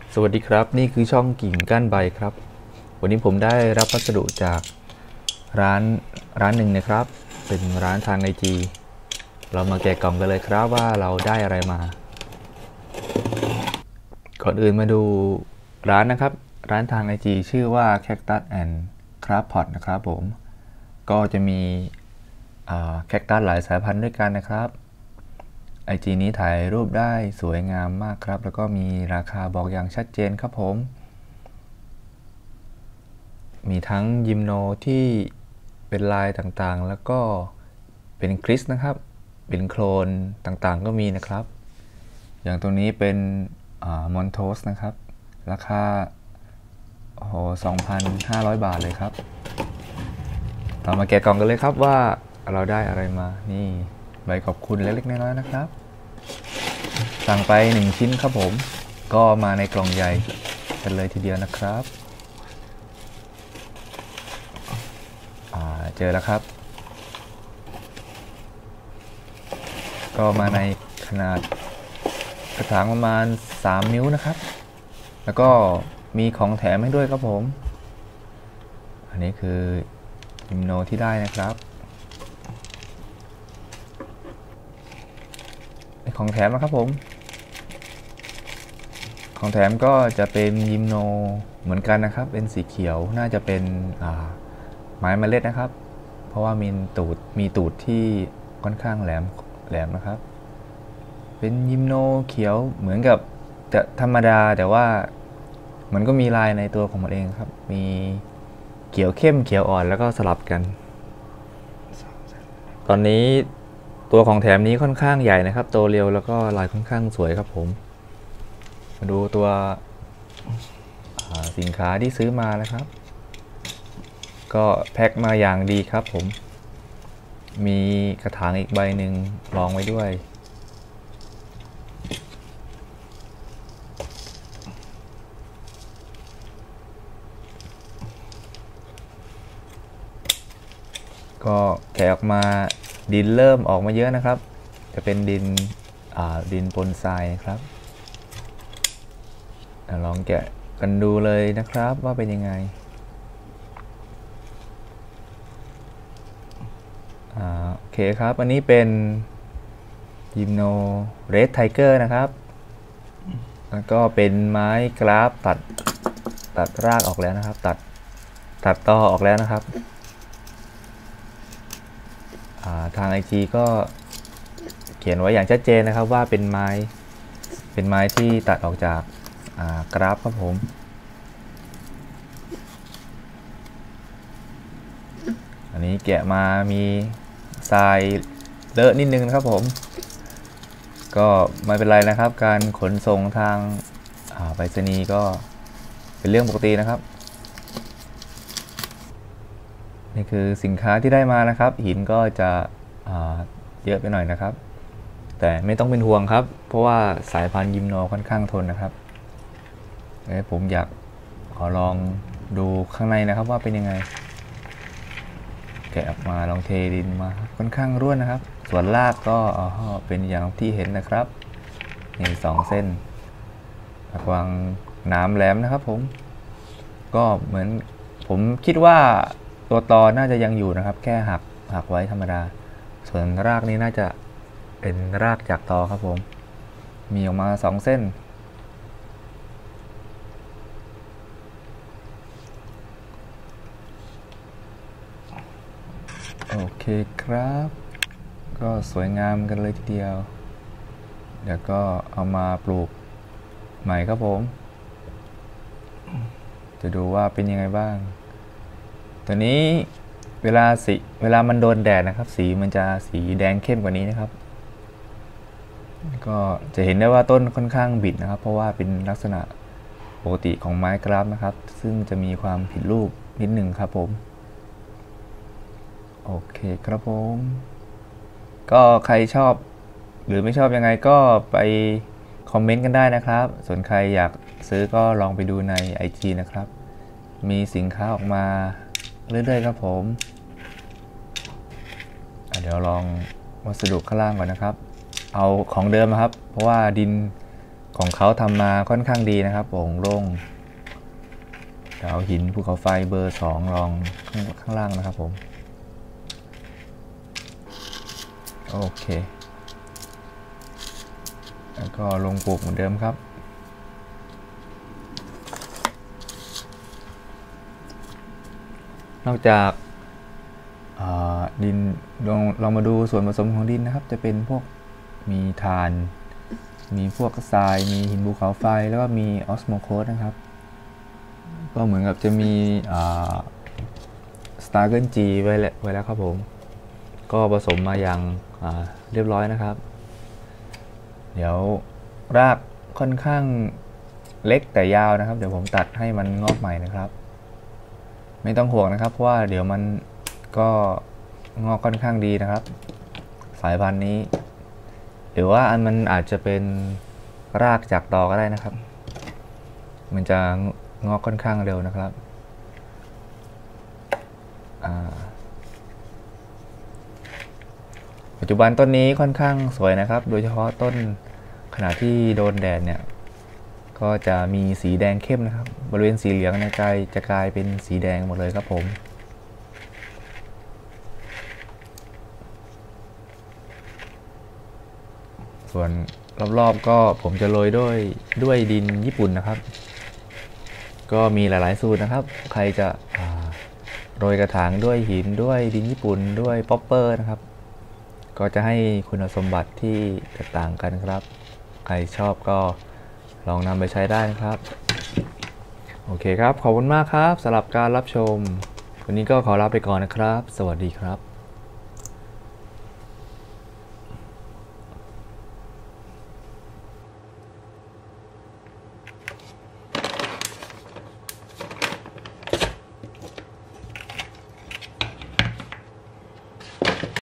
สวัสดีครับนี่คือช่องกิ่งก้านใบครับวันนี้ผมได้รับพัสดุจากร้านหนึ่งนะครับเป็นร้านทางIGเรามาแกะกล่องกันเลยครับว่าเราได้อะไรมาก่อนอื่นมาดูร้านนะครับร้านทางIGชื่อว่า Cactus and Craft Pot นะครับผมก็จะมีแคคตัสหลายสายพันธุ์ด้วยกันนะครับIG นี้ถ่ายรูปได้สวยงามมากครับแล้วก็มีราคาบอกอย่างชัดเจนครับผมมีทั้งยิมโนที่เป็นลายต่างๆแล้วก็เป็นคริสนะครับเป็นโคลนต่างๆก็มีนะครับอย่างตัวนี้เป็นมอนโทสนะครับราคา2,500 บาทเลยครับเรามาแกะกล่องกันเลยครับว่าเราได้อะไรมานี่ใบขอบคุณเล็กๆน้อยๆนะครับสั่งไป1ชิ้นครับผมก็มาในกล่องใหญ่กันเลยทีเดียวนะครับเจอแล้วครับก็มาในขนาดกระถางประมาณ3 นิ้วนะครับแล้วก็มีของแถมให้ด้วยครับผมอันนี้คือยิมโนที่ได้นะครับของแถมนะครับผมของแถมก็จะเป็นยิมโนเหมือนกันนะครับเป็นสีเขียวน่าจะเป็นไม้เมล็ดนะครับเพราะว่ามีตูดที่ค่อนข้างแหลมนะครับเป็นยิมโนเขียวเหมือนกับจะธรรมดาแต่ว่ามันก็มีลายในตัวของมันเองครับมีเขียวเข้มเขียวอ่อนแล้วก็สลับกันตอนนี้ตัวของแถมนี้ค่อนข้างใหญ่นะครับโตเร็วแล้วก็ลายค่อนข้างสวยครับผมมาดูตัวสินค้าที่ซื้อมานะครับก็แพ็คมาอย่างดีครับผมมีกระถางอีกใบหนึ่งรองไว้ด้วยก็แกะออกมาดินเริ่มออกมาเยอะนะครับจะเป็นดินปนทรายครับลองแกะกันดูเลยนะครับว่าเป็นยังไงโอเคครับอันนี้เป็นยิมโนเรดไทเกอร์นะครับแล้วก็เป็นไม้กราฟตัดรากออกแล้วนะครับตัดตอออกแล้วนะครับทาง IG ก็เขียนไว้อย่างชัดเจนนะครับว่าเป็นไม้ที่ตัดออกจากกราฟครับผมอันนี้แกะมามีทรายเลอะนิดนึงนะครับผมก็ไม่เป็นไรนะครับการขนส่งทางไปรษณีย์ก็เป็นเรื่องปกตินะครับนี่คือสินค้าที่ได้มานะครับหินก็จะเยอะไปหน่อยนะครับแต่ไม่ต้องเป็นห่วงครับเพราะว่าสายพันธุ์ยิมโนค่อนข้างทนนะครับผมอยากขอลองดูข้างในนะครับว่าเป็นยังไงแกะออกมาลองเทดินมาค่อนข้างร่วนนะครับส่วนรากก็เป็นอย่างที่เห็นนะครับนี่2 เส้นวางน้ำแหลมนะครับผมก็เหมือนผมคิดว่าตัวตอน่าจะยังอยู่นะครับแค่หักไว้ธรรมดาส่วนรากนี้น่าจะเป็นรากจากตอครับผมมีออกมา2 เส้นโอเคครับก็สวยงามกันเลยทีเดียวเดี๋ยวก็เอามาปลูกใหม่ครับผมจะดูว่าเป็นยังไงบ้างตัวนี้เวลามันโดนแดดนะครับสีมันจะสีแดงเข้มกว่านี้นะครับก็จะเห็นได้ว่าต้นค่อนข้างบิดนะครับเพราะว่าเป็นลักษณะปกติของไม้กราฟนะครับซึ่งจะมีความผิดรูปนิดหนึ่งครับผมโอเคครับผมก็ใครชอบหรือไม่ชอบยังไงก็ไปคอมเมนต์กันได้นะครับส่วนใครอยากซื้อก็ลองไปดูใน IG นะครับมีสินค้าออกมาเรื่อยๆครับผมเดี๋ยวลองวัสดุข้างล่างก่อนนะครับเอาของเดิมนะครับเพราะว่าดินของเขาทำมาค่อนข้างดีนะครับโปร่งโล่งเดี๋ยวเอาหินภูเขาไฟเบอร์2รองข้างล่างนะครับผมโอเคแล้วก็ลงปลูกเหมือนเดิมครับนอกจากดินลองมาดูส่วนผสมของดินนะครับจะเป็นพวกมีถ่านมีพวกทรายมีหินภูเขาไฟแล้วก็มีออสโมโคสนะครับก็เหมือนกับจะมีสตาร์เกิลจีไว้แล้วครับผมก็ผสมมาอย่างเรียบร้อยนะครับเดี๋ยวรากค่อนข้างเล็กแต่ยาวนะครับเดี๋ยวผมตัดให้มันงอกใหม่นะครับไม่ต้องห่วงนะครับเพราะว่าเดี๋ยวมันก็งอกค่อนข้างดีนะครับสายพันธุ์นี้หรือว่ามันอาจจะเป็นรากจากตอก็ได้นะครับมันจะงอกค่อนข้างเร็วนะครับปัจจุบันต้นนี้ค่อนข้างสวยนะครับโดยเฉพาะต้นขณะที่โดนแดดเนี่ยก็จะมีสีแดงเข้มนะครับบริเวณสีเหลืองในใจจะกลายเป็นสีแดงหมดเลยครับผมส่วนรอบๆก็ผมจะโรยด้วยดินญี่ปุ่นนะครับก็มีหลายๆสูตรนะครับใครจะโรยกระถางด้วยหินด้วยดินญี่ปุ่นด้วยป๊อปเปอร์นะครับก็จะให้คุณสมบัติที่แตกต่างกันครับใครชอบก็ลองนำไปใช้ได้นะครับโอเคครับขอบคุณมากครับสำหรับการรับชมวันนี้ก็ขอลาไปก่อนนะครับสวัสดีครับ